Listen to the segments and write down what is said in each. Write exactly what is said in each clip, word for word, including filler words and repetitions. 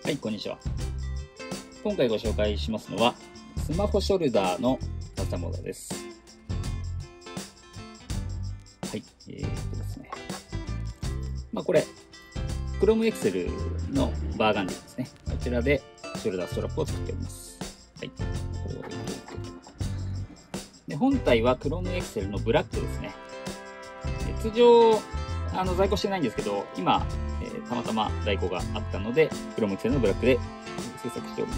はい、こんにちは。今回ご紹介しますのは、スマホショルダーのカスタムオーダーです。はい、えー、っとですね。まあこれ、Chrome Excel のバーガンディですね。こちらでショルダーストラップを作っております。はい。これを置いておいて。で、本体は Chrome Excel のブラックですね。通常、あの在庫してないんですけど、今、えー、たまたま在庫があったので、Chrome Excel のブラックで制作しております。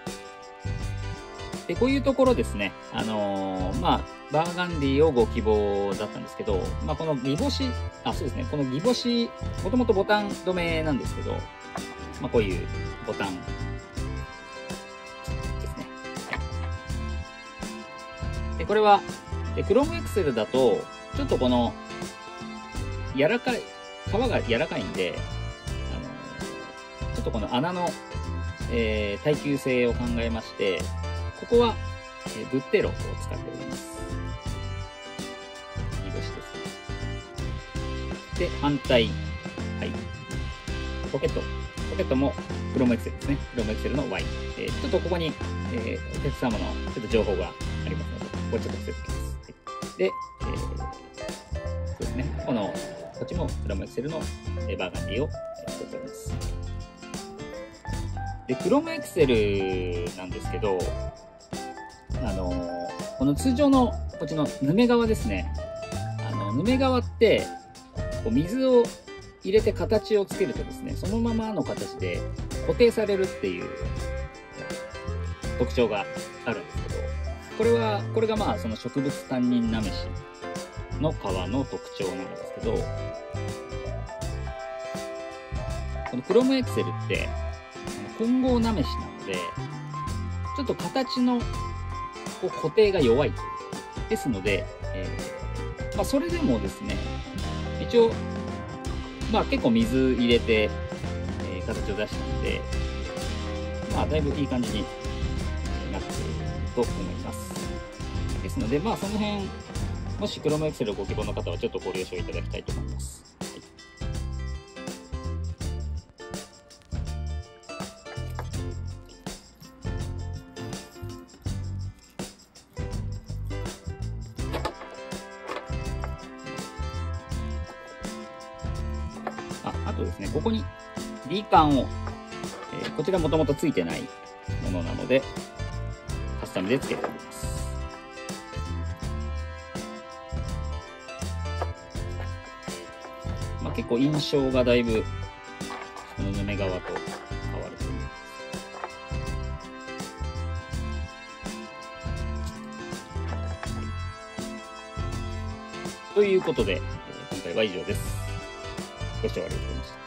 で、こういうところですね、あのー、まあ、バーガンディをご希望だったんですけど、まあ、このギボシ、あ、そうですね、このギボシ、もともとボタン止めなんですけど、まあ、こういうボタンですね。で、これは、で Chrome Excel だと、ちょっとこの、柔らかい、皮が柔らかいんで、あのー、ちょっとこの穴の、えー、耐久性を考えまして、ここは、えー、ブッテロを使っております。ギボシですね。で、反対。はい。ポケット。ポケットも Chrome Excel ですね。Chrome Excel の Y。えー、ちょっとここに、えー、お客様のちょっと情報がありますので、ここちょっと伏せておきます。はい、で、えー、そうですね。この、こっちも Chrome Excel のバーガンディを作っております。で、Chrome Excel なんですけど、あのー、この通常のこっちのヌメ革ですね。あの、ヌメ革って、こう水を入れて形をつけるとですね、そのままの形で固定されるっていう特徴があるんですけど、これは、これがまあその植物担任なめしの皮の特徴なんですけど、この Chrome Excel って混合なめしなので、ちょっと形のこう固定が弱いですので、えーまあ、それでもですね、一応、まあ結構水入れて、えー、形を出したので、まあだいぶいい感じになっていると思います。ですので、まあその辺、もし Chrome Excel をご希望の方はちょっとご了承いただきたいと思います。あ, あとですね、ここに D カンを、えー、こちらもともとついてないものなので、カスタムでつけております。まあ、結構印象がだいぶ、このヌメ革と変わると思います。ということで、今回は以上です。ご視聴ありがとうございました。